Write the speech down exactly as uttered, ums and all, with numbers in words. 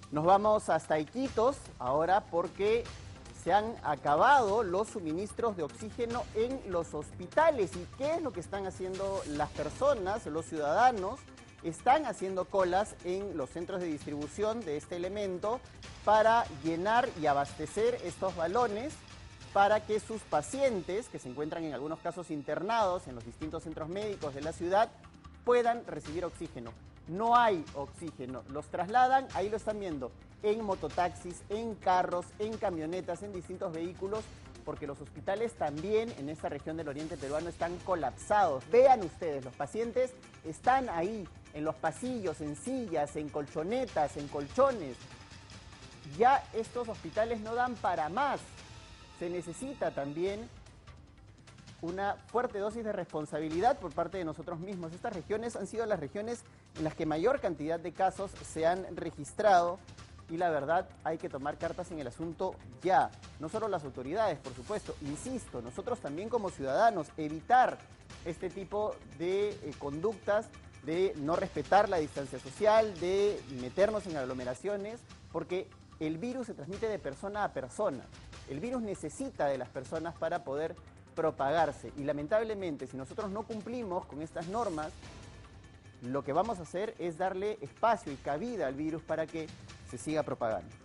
Nos vamos hasta Iquitos ahora porque se han acabado los suministros de oxígeno en los hospitales. ¿Y qué es lo que están haciendo las personas, los ciudadanos? Están haciendo colas en los centros de distribución de este elemento para llenar y abastecer estos balones para que sus pacientes, que se encuentran en algunos casos internados en los distintos centros médicos de la ciudad, puedan recibir oxígeno. No hay oxígeno, los trasladan, ahí lo están viendo, en mototaxis, en carros, en camionetas, en distintos vehículos, porque los hospitales también en esta región del oriente peruano están colapsados. Vean ustedes, los pacientes están ahí, en los pasillos, en sillas, en colchonetas, en colchones. Ya estos hospitales no dan para más. Se necesita también una fuerte dosis de responsabilidad por parte de nosotros mismos. Estas regiones han sido las regiones en las que mayor cantidad de casos se han registrado y la verdad hay que tomar cartas en el asunto ya. No solo las autoridades, por supuesto, insisto, nosotros también como ciudadanos, evitar este tipo de eh, conductas, de no respetar la distancia social, de meternos en aglomeraciones, porque el virus se transmite de persona a persona. El virus necesita de las personas para poder propagarse y lamentablemente si nosotros no cumplimos con estas normas, lo que vamos a hacer es darle espacio y cabida al virus para que se siga propagando.